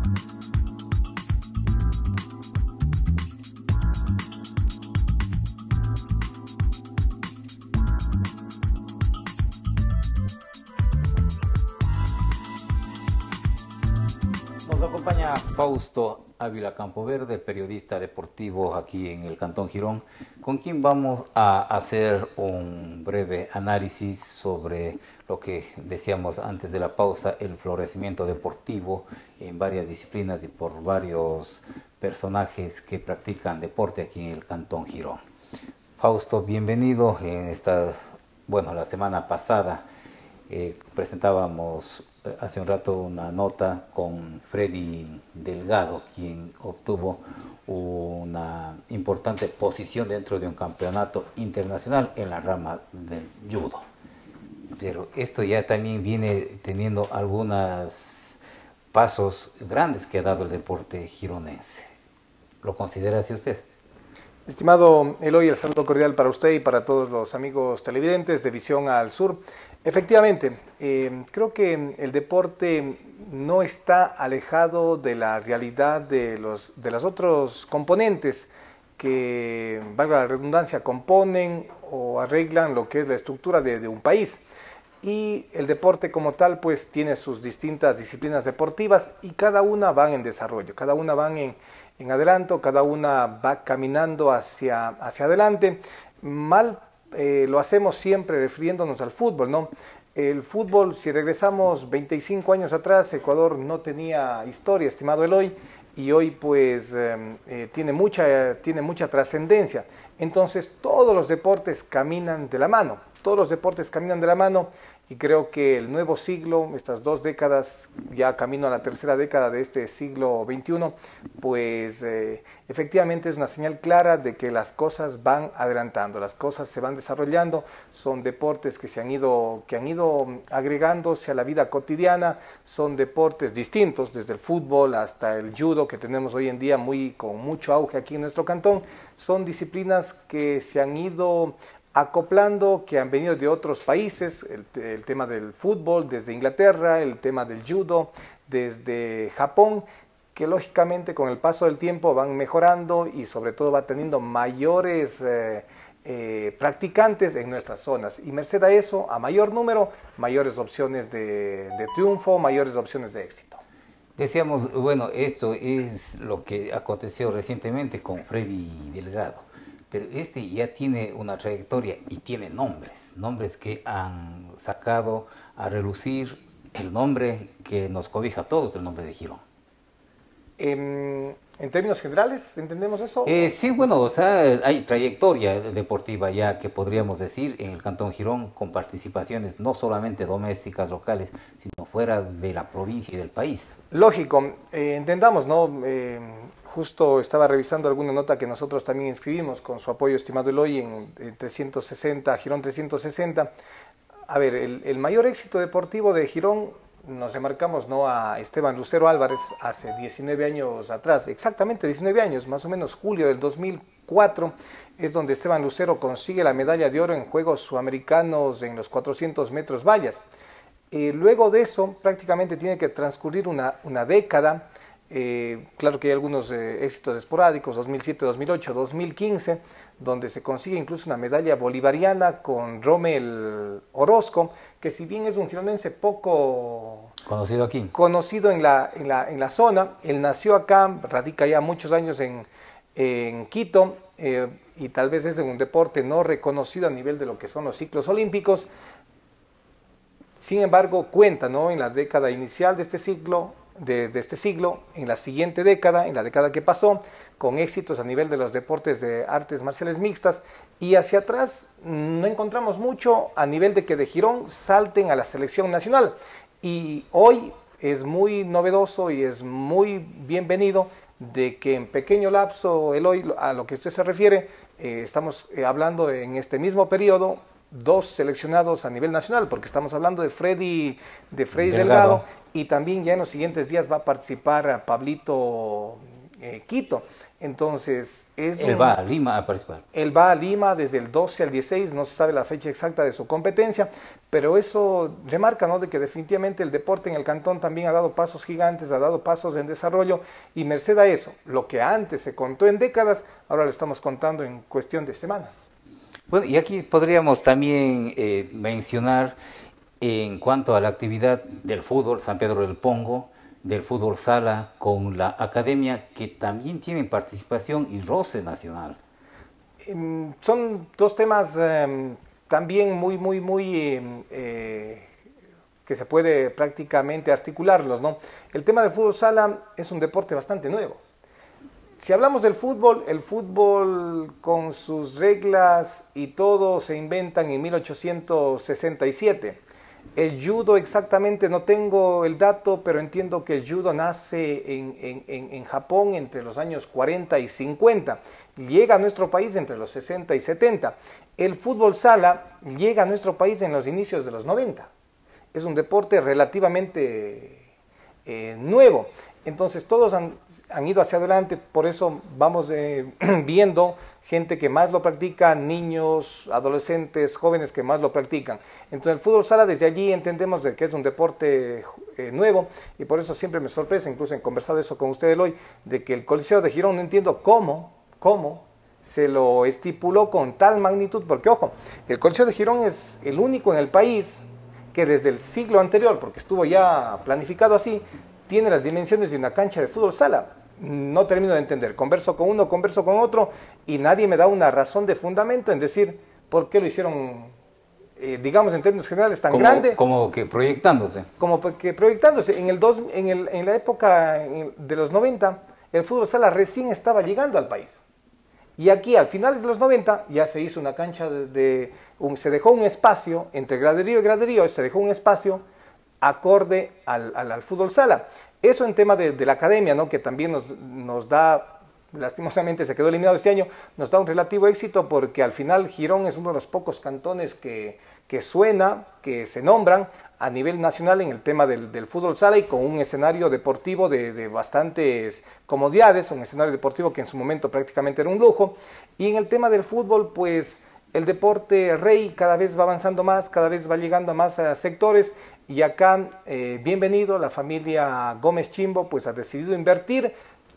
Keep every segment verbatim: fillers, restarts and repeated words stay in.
Nos acompaña Fausto Ávila Campoverde, periodista deportivo aquí en el Cantón Girón, con quien vamos a hacer un breve análisis sobre lo que decíamos antes de la pausa, el florecimiento deportivo en varias disciplinas y por varios personajes que practican deporte aquí en el Cantón Girón. Fausto, bienvenido. En esta, bueno, la semana pasada eh, presentábamos hace un rato una nota con Freddy Delgado, quien obtuvo una importante posición dentro de un campeonato internacional en la rama del judo. Pero esto ya también viene teniendo algunos pasos grandes que ha dado el deporte gironense. ¿Lo considera así usted? Estimado Eloy, el saludo cordial para usted y para todos los amigos televidentes de Visión al Sur. Efectivamente, eh, creo que el deporte no está alejado de la realidad de los de los otros componentes que, valga la redundancia, componen o arreglan lo que es la estructura de, de un país. Y el deporte como tal pues tiene sus distintas disciplinas deportivas y cada una van en desarrollo, cada una van en, en adelanto, cada una va caminando hacia, hacia adelante. Mal eh, lo hacemos siempre refiriéndonos al fútbol, ¿no? El fútbol, si regresamos veinticinco años atrás, Ecuador no tenía historia, estimado Eloy, y hoy pues eh, eh, tiene mucha, tiene mucha trascendencia. Entonces todos los deportes caminan de la mano, todos los deportes caminan de la mano y creo que el nuevo siglo, estas dos décadas, ya camino a la tercera década de este siglo veintiuno, pues eh, efectivamente es una señal clara de que las cosas van adelantando, las cosas se van desarrollando, son deportes que se han ido, que han ido agregándose a la vida cotidiana, son deportes distintos, desde el fútbol hasta el judo que tenemos hoy en día muy, con mucho auge aquí en nuestro cantón, son disciplinas que se han ido acoplando, que han venido de otros países, el, el tema del fútbol desde Inglaterra, el tema del judo desde Japón, que lógicamente con el paso del tiempo van mejorando y sobre todo va teniendo mayores eh, eh, practicantes en nuestras zonas. Y merced a eso, a mayor número, mayores opciones de, de triunfo, mayores opciones de éxito. Decíamos, bueno, esto es lo que aconteció recientemente con Freddy Delgado. Pero este ya tiene una trayectoria y tiene nombres, nombres que han sacado a relucir el nombre que nos cobija a todos, el nombre de Girón. En, en términos generales, ¿entendemos eso? Eh, sí, bueno, o sea, hay trayectoria deportiva ya que podríamos decir en el Cantón Girón con participaciones no solamente domésticas, locales, sino fuera de la provincia y del país. Lógico, eh, entendamos, ¿no? Eh, Justo estaba revisando alguna nota que nosotros también inscribimos con su apoyo, estimado Eloy, en, en trescientos sesenta, Girón trescientos sesenta. A ver, el, el mayor éxito deportivo de Girón nos remarcamos, ¿no?, a Esteban Lucero Álvarez hace diecinueve años atrás, exactamente diecinueve años, más o menos julio del dos mil cuatro, es donde Esteban Lucero consigue la medalla de oro en Juegos Sudamericanos en los cuatrocientos metros vallas. Eh, luego de eso, prácticamente tiene que transcurrir una, una década. Eh, claro que hay algunos eh, éxitos esporádicos, dos mil siete, dos mil ocho, dos mil quince, donde se consigue incluso una medalla bolivariana con Rommel Orozco, que si bien es un gironense poco conocido aquí, conocido en la, en la, en la zona, él nació acá, radica ya muchos años en, en Quito, eh, y tal vez es un deporte no reconocido a nivel de lo que son los ciclos olímpicos. Sin embargo, cuenta, ¿no?, en la década inicial de este ciclo, De, de este siglo, en la siguiente década, en la década que pasó, con éxitos a nivel de los deportes de artes marciales mixtas, y hacia atrás no encontramos mucho a nivel de que de Girón salten a la selección nacional, y hoy es muy novedoso y es muy bienvenido de que en pequeño lapso, Eloy, a lo que usted se refiere, eh, estamos eh, hablando en este mismo periodo, dos seleccionados a nivel nacional, porque estamos hablando de Freddy, de Freddy Delgado, Delgado y también ya en los siguientes días va a participar a Pablito eh, Quito. Entonces, es Él un- va a Lima a participar. él va a Lima desde el doce al dieciséis, no se sabe la fecha exacta de su competencia, pero eso remarca, ¿no?, de que definitivamente el deporte en el cantón también ha dado pasos gigantes, ha dado pasos en desarrollo, y merced a eso, lo que antes se contó en décadas, ahora lo estamos contando en cuestión de semanas. Bueno, y aquí podríamos también eh, mencionar en cuanto a la actividad del fútbol, San Pedro del Pongo, del fútbol sala con la academia, que también tienen participación y roce nacional. Em, Son dos temas em, también muy, muy, muy em, eh, que se puede prácticamente articularlos, ¿no? El tema del fútbol sala es un deporte bastante nuevo. Si hablamos del fútbol, el fútbol con sus reglas y todo se inventan en mil ochocientos sesenta y siete. El judo exactamente no tengo el dato, pero entiendo que el judo nace en, en, en, en Japón entre los años cuarenta y cincuenta. Llega a nuestro país entre los sesenta y setenta. El fútbol sala llega a nuestro país en los inicios de los noventa. Es un deporte relativamente eh, nuevo. Entonces todos han, han ido hacia adelante, por eso vamos eh, viendo gente que más lo practica, niños, adolescentes, jóvenes que más lo practican. Entonces el fútbol sala desde allí entendemos de que es un deporte eh, nuevo, y por eso siempre me sorprende, incluso he conversado eso con ustedes hoy, de que el Coliseo de Girón no entiendo cómo, cómo se lo estipuló con tal magnitud, porque ojo, el Coliseo de Girón es el único en el país que desde el siglo anterior, porque estuvo ya planificado así, tiene las dimensiones de una cancha de fútbol sala. No termino de entender, converso con uno, converso con otro, y nadie me da una razón de fundamento en decir por qué lo hicieron, eh, digamos en términos generales, tan como, grande. Como que proyectándose. Como que proyectándose. En, el dos, en, el, en la época de los noventa, el fútbol sala recién estaba llegando al país. Y aquí, al finales de los noventa, ya se hizo una cancha de, de un, se dejó un espacio entre graderío y graderío, se dejó un espacio acorde al, al, al fútbol sala. Eso en tema de, de la academia, ¿no?, que también nos, nos da, lastimosamente se quedó eliminado este año, nos da un relativo éxito, porque al final Girón es uno de los pocos cantones que, que suena, que se nombran a nivel nacional en el tema del, del fútbol sala, y con un escenario deportivo de, de bastantes comodidades, un escenario deportivo que en su momento prácticamente era un lujo. Y en el tema del fútbol, pues el deporte rey cada vez va avanzando más, cada vez va llegando a más a sectores, y acá, eh, bienvenido, la familia Gómez Chimbo pues ha decidido invertir,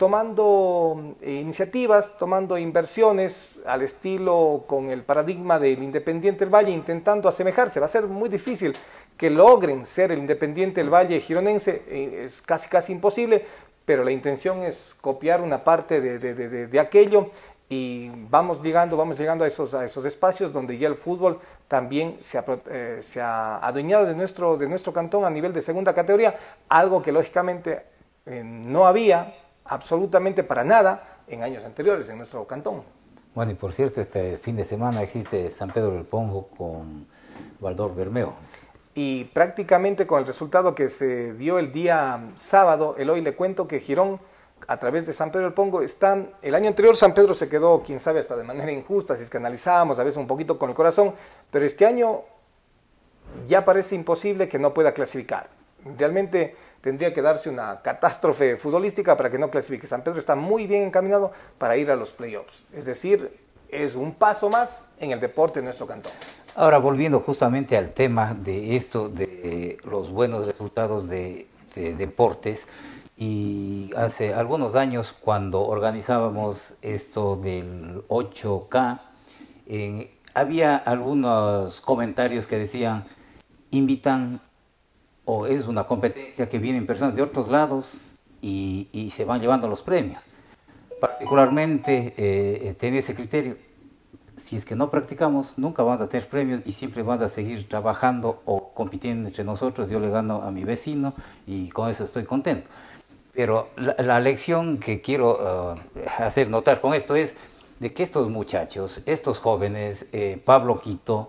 tomando eh, iniciativas, tomando inversiones al estilo con el paradigma del Independiente del Valle, intentando asemejarse. Va a ser muy difícil que logren ser el Independiente del Valle gironense, eh, es casi casi imposible, pero la intención es copiar una parte de, de, de, de aquello, y vamos llegando, vamos llegando a esos, a esos espacios donde ya el fútbol también se ha, eh, se ha adueñado de nuestro, de nuestro cantón a nivel de segunda categoría, algo que lógicamente eh, no había absolutamente para nada en años anteriores en nuestro cantón. Bueno, y por cierto, este fin de semana existe San Pedro del Pongo con Baldor Bermeo. Y prácticamente con el resultado que se dio el día sábado, el hoy le cuento que Girón, a través de San Pedro del Pongo, están, el año anterior San Pedro se quedó, quién sabe, hasta de manera injusta, si es que analizábamos a veces un poquito con el corazón, pero este año ya parece imposible que no pueda clasificar. Realmente tendría que darse una catástrofe futbolística para que no clasifique. San Pedro está muy bien encaminado para ir a los playoffs, es decir, es un paso más en el deporte de nuestro cantón. Ahora, volviendo justamente al tema de esto, de los buenos resultados de, de deportes, y hace algunos años cuando organizábamos esto del ocho K, eh, había algunos comentarios que decían, invitan, o es una competencia que vienen personas de otros lados y, y se van llevando los premios. Particularmente, eh, tener ese criterio, si es que no practicamos, nunca vamos a tener premios y siempre vamos a seguir trabajando o compitiendo entre nosotros. Yo le gano a mi vecino y con eso estoy contento. Pero la, la lección que quiero uh, hacer notar con esto es de que estos muchachos, estos jóvenes, eh, Pablo Quito,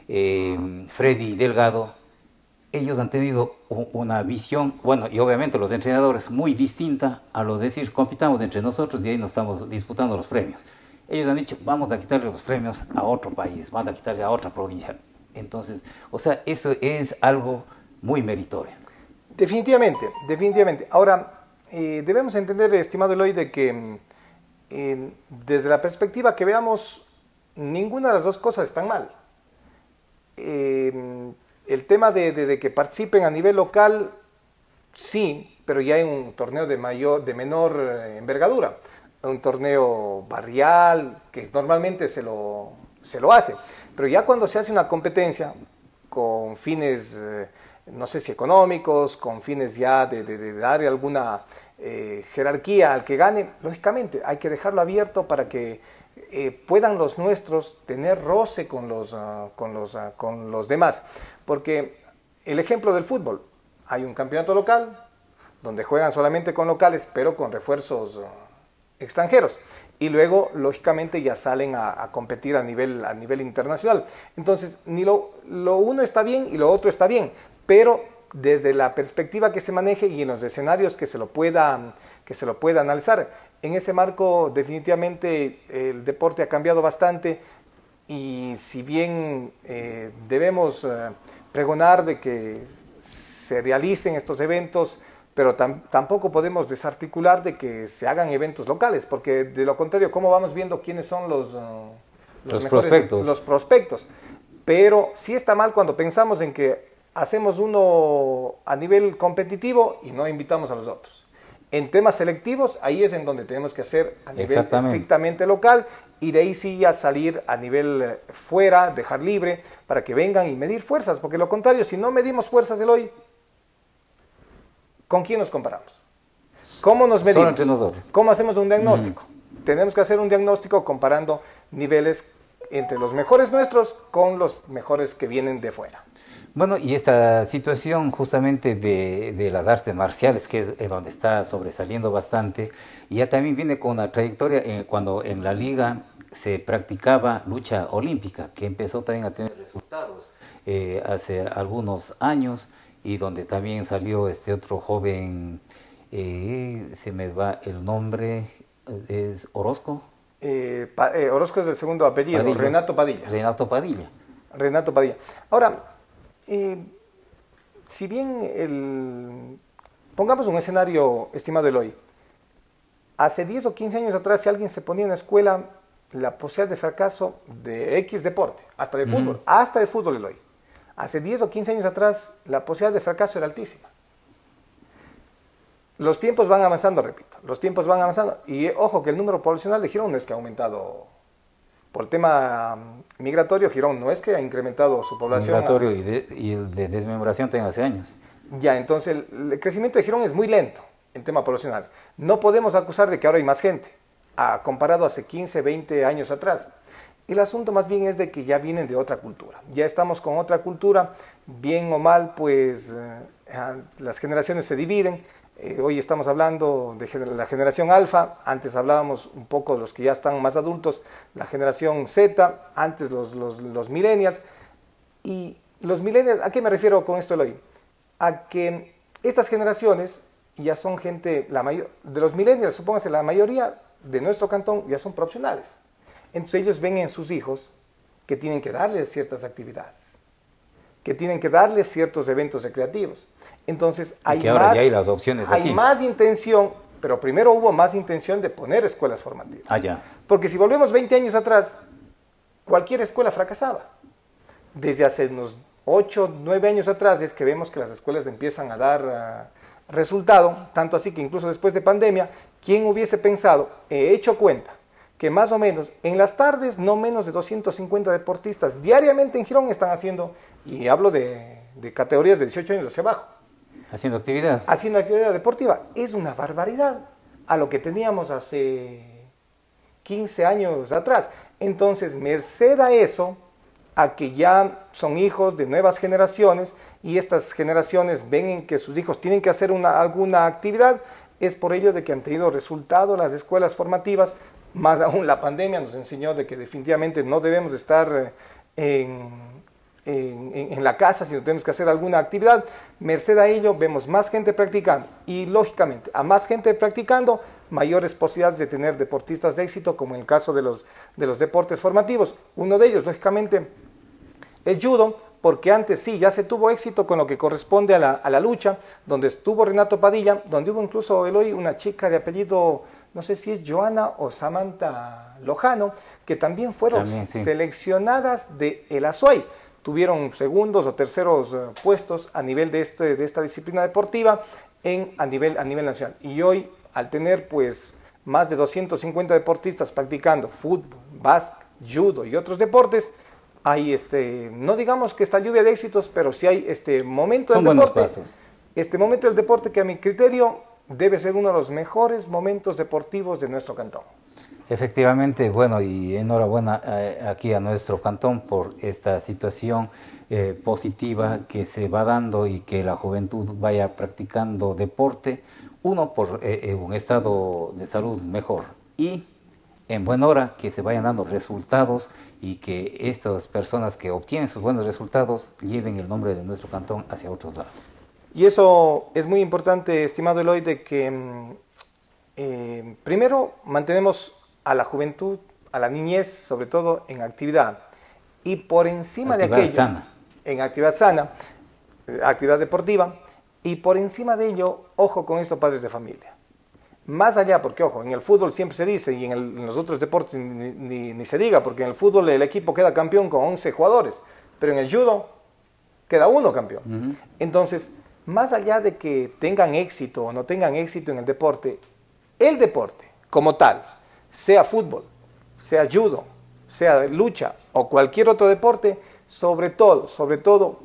eh, Freddy Delgado, ellos han tenido una visión, bueno, y obviamente los entrenadores, muy distinta a lo de decir, compitamos entre nosotros y ahí nos estamos disputando los premios. Ellos han dicho, vamos a quitarle los premios a otro país, vamos a quitarle a otra provincia. Entonces, o sea, eso es algo muy meritorio. Definitivamente, definitivamente. Ahora, eh, debemos entender, estimado Eloy, de que eh, desde la perspectiva que veamos, ninguna de las dos cosas están mal. Eh, el tema de, de, de que participen a nivel local, sí, pero ya en un torneo de, mayor, de menor envergadura, un torneo barrial, que normalmente se lo, se lo hace, pero ya cuando se hace una competencia con fines, eh, no sé si económicos, con fines ya de, de, de dar alguna eh, jerarquía al que gane, lógicamente hay que dejarlo abierto para que eh, puedan los nuestros tener roce con los, uh, con, los, uh, con los demás, porque el ejemplo del fútbol, hay un campeonato local donde juegan solamente con locales, pero con refuerzos uh, extranjeros, y luego lógicamente ya salen a, a competir a nivel, a nivel internacional. Entonces ni lo, lo uno está bien y lo otro está bien, pero desde la perspectiva que se maneje y en los escenarios que se lo pueda, que se lo pueda analizar. En ese marco definitivamente el deporte ha cambiado bastante, y si bien eh, debemos eh, pregonar de que se realicen estos eventos, pero tam tampoco podemos desarticular de que se hagan eventos locales, porque de lo contrario, ¿cómo vamos viendo quiénes son los, uh, los, los mejores, prospectos? Los prospectos. Pero sí está mal cuando pensamos en que hacemos uno a nivel competitivo y no invitamos a los otros. En temas selectivos, ahí es en donde tenemos que hacer a nivel estrictamente local, y de ahí sí ya salir a nivel eh, fuera, dejar libre, para que vengan y medir fuerzas, porque lo contrario, si no medimos fuerzas el hoy, ¿con quién nos comparamos? ¿Cómo nos medimos? Solo entre nosotros. ¿Cómo hacemos un diagnóstico? Mm. Tenemos que hacer un diagnóstico comparando niveles entre los mejores nuestros con los mejores que vienen de fuera. Bueno, y esta situación justamente de, de las artes marciales, que es donde está sobresaliendo bastante, y ya también viene con una trayectoria eh, cuando en la liga se practicaba lucha olímpica, que empezó también a tener resultados eh, hace algunos años, y donde también salió este otro joven, eh, se me va el nombre, es Orozco. Eh, pa, eh, Orozco es el segundo apellido, Padilla. Renato Padilla. Renato Padilla. Renato Padilla. Ahora, eh, si bien el... Pongamos un escenario, estimado Eloy, hace diez o quince años atrás, si alguien se ponía en la escuela, la posibilidad de fracaso de X deporte, hasta de fútbol, mm. hasta de fútbol, Eloy, hace diez o quince años atrás, la posibilidad de fracaso era altísima. Los tiempos van avanzando, repito, los tiempos van avanzando, y ojo que el número poblacional de Girón no es que ha aumentado. Por el tema migratorio, Girón no es que ha incrementado su población. Migratorio y, de, y el de desmembración tenga hace años. Ya, entonces el, el crecimiento de Girón es muy lento en tema poblacional. No podemos acusar de que ahora hay más gente, a, comparado hace quince, veinte años atrás. El asunto más bien es de que ya vienen de otra cultura. Ya estamos con otra cultura, bien o mal, pues eh, las generaciones se dividen. Eh, hoy estamos hablando de la generación alfa, antes hablábamos un poco de los que ya están más adultos, la generación Z, antes los, los, los millennials. Y los millennials, ¿a qué me refiero con esto, Eloy? A que estas generaciones ya son gente, la mayor, de los millennials, supóngase, la mayoría de nuestro cantón ya son profesionales. Entonces ellos ven en sus hijos que tienen que darles ciertas actividades, que tienen que darles ciertos eventos recreativos. Entonces hay, que ahora más, ya hay, las opciones hay aquí. más intención, pero primero hubo más intención de poner escuelas formativas. Ah, ya. Porque si volvemos veinte años atrás, cualquier escuela fracasaba. Desde hace unos ocho, nueve años atrás es que vemos que las escuelas empiezan a dar uh, resultado, tanto así que incluso después de pandemia, ¿quién hubiese pensado? He hecho cuenta que más o menos en las tardes no menos de doscientos cincuenta deportistas diariamente en Girón están haciendo, y hablo de, de categorías de dieciocho años hacia abajo, haciendo actividad. Haciendo actividad deportiva. Es una barbaridad a lo que teníamos hace quince años atrás. Entonces, merced a eso, a que ya son hijos de nuevas generaciones y estas generaciones ven en que sus hijos tienen que hacer una, alguna actividad, es por ello de que han tenido resultado las escuelas formativas. Más aún la pandemia nos enseñó de que definitivamente no debemos estar en, en, en la casa, sino tenemos que hacer alguna actividad. Merced a ello vemos más gente practicando y lógicamente a más gente practicando, mayores posibilidades de tener deportistas de éxito, como en el caso de los, de los deportes formativos. Uno de ellos, lógicamente, el judo, porque antes sí, ya se tuvo éxito con lo que corresponde a la, a la lucha, donde estuvo Renato Padilla, donde hubo incluso, Eloy, una chica de apellido no sé si es Joana o Samantha Lojano, que también fueron también, sí. seleccionadas de el Azuay. Tuvieron segundos o terceros uh, puestos a nivel de, este, de esta disciplina deportiva en, a, nivel, a nivel nacional. Y hoy, al tener pues más de doscientos cincuenta deportistas practicando fútbol, básquet, judo y otros deportes, hay este, no digamos que esta lluvia de éxitos, pero sí hay este momento Son del buenos deporte. pasos. Este momento del deporte que a mi criterio debe ser uno de los mejores momentos deportivos de nuestro cantón. Efectivamente, bueno, y enhorabuena eh, aquí a nuestro cantón por esta situación eh, positiva que se va dando y que la juventud vaya practicando deporte, uno por eh, eh, un estado de salud mejor y en buena hora que se vayan dando resultados y que estas personas que obtienen sus buenos resultados lleven el nombre de nuestro cantón hacia otros lados. Y eso es muy importante, estimado Eloy, de que eh, primero mantenemos a la juventud, a la niñez, sobre todo en actividad, y por encima actividad de aquello, sana. en actividad sana, actividad deportiva, y por encima de ello, ojo con esto, padres de familia. Más allá, porque ojo, en el fútbol siempre se dice, y en, el, en los otros deportes ni, ni, ni se diga, porque en el fútbol el equipo queda campeón con once jugadores, pero en el judo queda uno campeón. Uh-huh. Entonces, más allá de que tengan éxito o no tengan éxito en el deporte, el deporte como tal, sea fútbol, sea judo, sea lucha o cualquier otro deporte, sobre todo, sobre todo,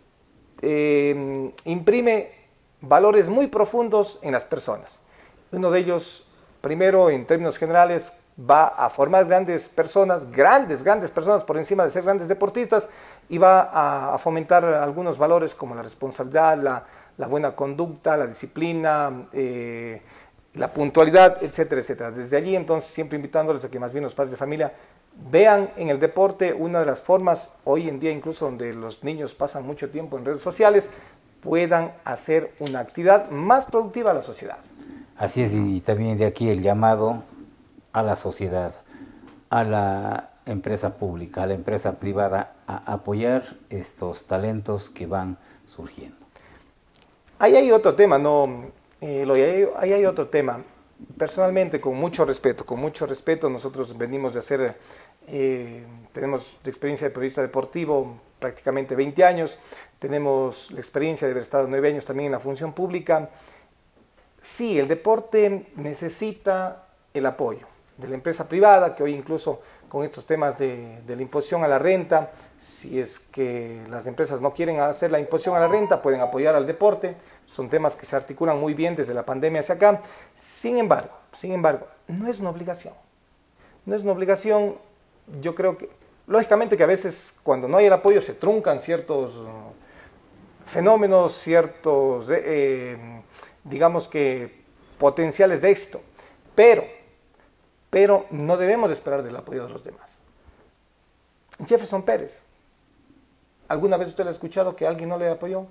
eh, imprime valores muy profundos en las personas. Uno de ellos, primero, en términos generales, va a formar grandes personas, grandes, grandes personas por encima de ser grandes deportistas, y va a, a fomentar algunos valores como la responsabilidad, la, la buena conducta, la disciplina, eh, la puntualidad, etcétera, etcétera. Desde allí, entonces, siempre invitándoles a que más bien los padres de familia vean en el deporte una de las formas, hoy en día incluso donde los niños pasan mucho tiempo en redes sociales, puedan hacer una actividad más productiva a la sociedad. Así es, y también de aquí el llamado a la sociedad, a la empresa pública, a la empresa privada, a apoyar estos talentos que van surgiendo. Ahí hay otro tema, ¿no? Eh, lo, ahí hay otro tema. Personalmente, con mucho respeto, con mucho respeto, nosotros venimos de hacer, eh, tenemos de experiencia de periodista deportivo prácticamente veinte años, tenemos la experiencia de haber estado nueve años también en la función pública. Sí, el deporte necesita el apoyo de la empresa privada, que hoy incluso con estos temas de, de la imposición a la renta, si es que las empresas no quieren hacer la imposición a la renta, pueden apoyar al deporte. Son temas que se articulan muy bien desde la pandemia hacia acá. Sin embargo, sin embargo, no es una obligación. No es una obligación, yo creo que, lógicamente que a veces cuando no hay el apoyo se truncan ciertos uh, fenómenos, ciertos, eh, digamos que, potenciales de éxito. Pero, pero no debemos esperar del apoyo de los demás. Jefferson Pérez, ¿alguna vez usted ha escuchado que alguien no le apoyó?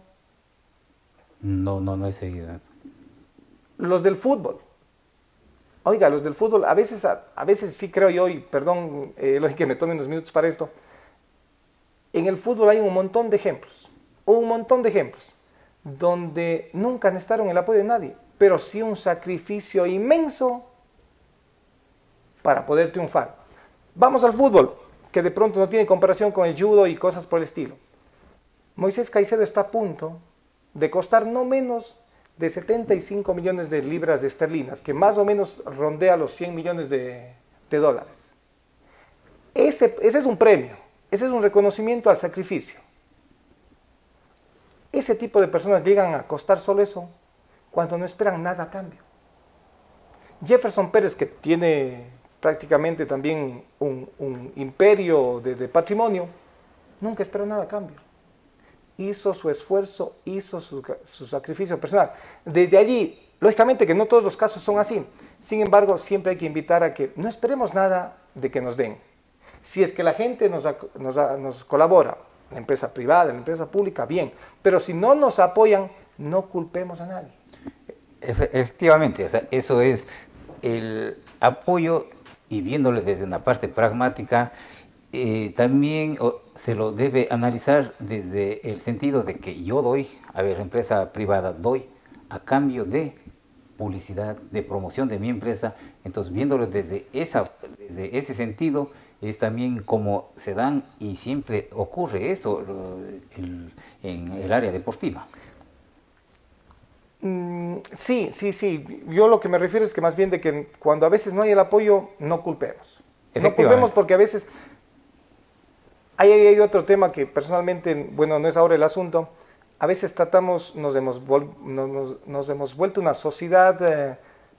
No, no, no he seguido. Los del fútbol. Oiga, los del fútbol, a veces, a, a veces sí creo yo, y perdón, eh, lógico que me tomen unos minutos para esto, en el fútbol hay un montón de ejemplos, un montón de ejemplos, donde nunca necesitaron el apoyo de nadie, pero sí un sacrificio inmenso para poder triunfar. Vamos al fútbol, que de pronto no tiene comparación con el judo y cosas por el estilo. Moisés Caicedo está a punto de costar no menos de setenta y cinco millones de libras de esterlinas, que más o menos rondea los cien millones de, de dólares. Ese, ese es un premio, ese es un reconocimiento al sacrificio. Ese tipo de personas llegan a costar solo eso cuando no esperan nada a cambio. Jefferson Pérez, que tiene prácticamente también un, un imperio de, de patrimonio, nunca esperó nada a cambio. Hizo su esfuerzo, hizo su, su sacrificio personal. Desde allí, lógicamente que no todos los casos son así, sin embargo, siempre hay que invitar a que no esperemos nada de que nos den. Si es que la gente nos, nos, nos colabora, la empresa privada, la empresa pública, bien, pero si no nos apoyan, no culpemos a nadie. Efectivamente, o sea, eso es el apoyo, y viéndole desde una parte pragmática, Eh, también oh, se lo debe analizar desde el sentido de que yo doy, a ver, empresa privada, doy a cambio de publicidad, de promoción de mi empresa. Entonces, viéndolo desde, esa, desde ese sentido, es también como se dan y siempre ocurre eso en, en el área deportiva. Mm, sí, sí, sí. Yo lo que me refiero es que más bien de que cuando a veces no hay el apoyo, no culpemos. No culpemos porque a veces hay, hay, hay otro tema que personalmente, bueno, no es ahora el asunto. A veces tratamos, nos hemos, nos, nos hemos vuelto una sociedad eh,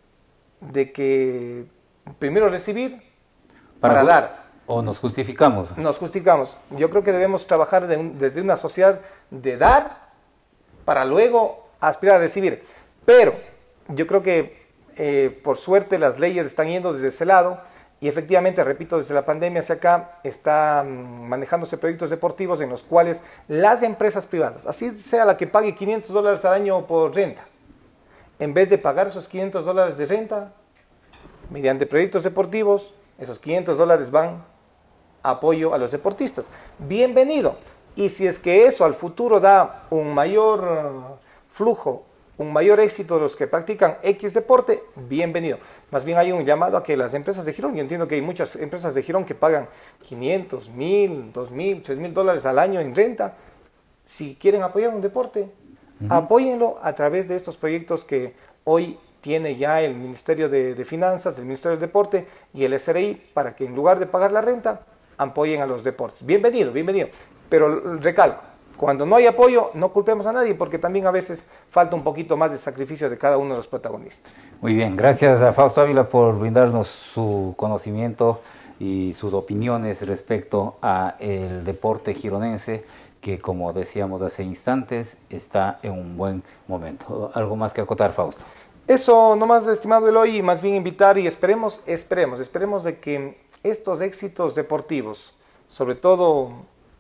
de que primero recibir para, para dar. O nos justificamos. Nos justificamos. Yo creo que debemos trabajar de un, desde una sociedad de dar para luego aspirar a recibir. Pero yo creo que eh, por suerte las leyes están yendo desde ese lado. Y efectivamente, repito, desde la pandemia hacia acá están manejándose proyectos deportivos en los cuales las empresas privadas, así sea la que pague quinientos dólares al año por renta, en vez de pagar esos quinientos dólares de renta, mediante proyectos deportivos, esos quinientos dólares van a apoyo a los deportistas. Bienvenido. Y si es que eso al futuro da un mayor flujo, un mayor éxito de los que practican X deporte, bienvenido. Más bien hay un llamado a que las empresas de Girón, yo entiendo que hay muchas empresas de Girón que pagan quinientos, mil, dos mil, tres mil dólares al año en renta. Si quieren apoyar un deporte, uh-huh. apóyenlo a través de estos proyectos que hoy tiene ya el Ministerio de, de Finanzas, el Ministerio del Deporte y el S R I, para que en lugar de pagar la renta, apoyen a los deportes. Bienvenido, bienvenido. Pero recalco, cuando no hay apoyo, no culpemos a nadie, porque también a veces falta un poquito más de sacrificios de cada uno de los protagonistas. Muy bien, gracias a Fausto Ávila por brindarnos su conocimiento y sus opiniones respecto a el deporte gironense, que como decíamos hace instantes, está en un buen momento. ¿Algo más que acotar, Fausto? Eso nomás, estimado Eloy, más bien invitar y esperemos, esperemos, esperemos de que estos éxitos deportivos, sobre todo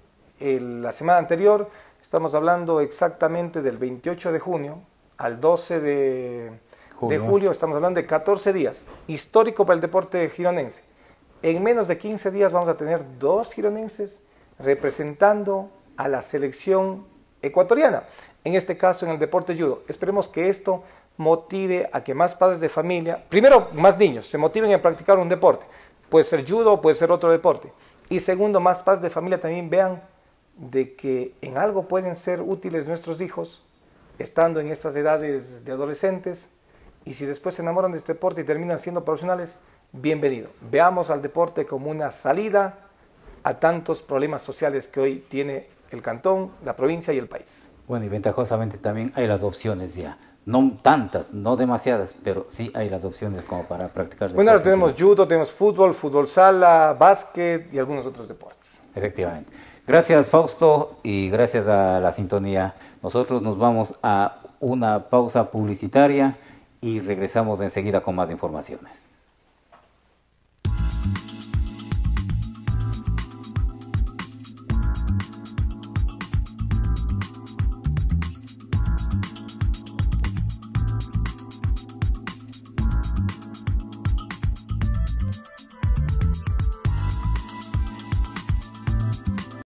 el, la semana anterior, estamos hablando exactamente del veintiocho de junio al doce de julio. de julio, estamos hablando de catorce días, histórico para el deporte gironense. En menos de quince días vamos a tener dos gironenses representando a la selección ecuatoriana, en este caso en el deporte judo. Esperemos que esto motive a que más padres de familia, primero más niños, se motiven a practicar un deporte, puede ser judo, puede ser otro deporte, y segundo, más padres de familia también vean de que en algo pueden ser útiles nuestros hijos, estando en estas edades de adolescentes, y si después se enamoran de este deporte y terminan siendo profesionales, bienvenido. Veamos al deporte como una salida a tantos problemas sociales que hoy tiene el cantón, la provincia y el país. Bueno, y ventajosamente también hay las opciones ya. No tantas, no demasiadas, pero sí hay las opciones como para practicar. Bueno, ahora tenemos judo, tenemos fútbol, fútbol sala, básquet y algunos otros deportes. Efectivamente. Gracias, Fausto, y gracias a la sintonía. Nosotros nos vamos a una pausa publicitaria y regresamos enseguida con más informaciones.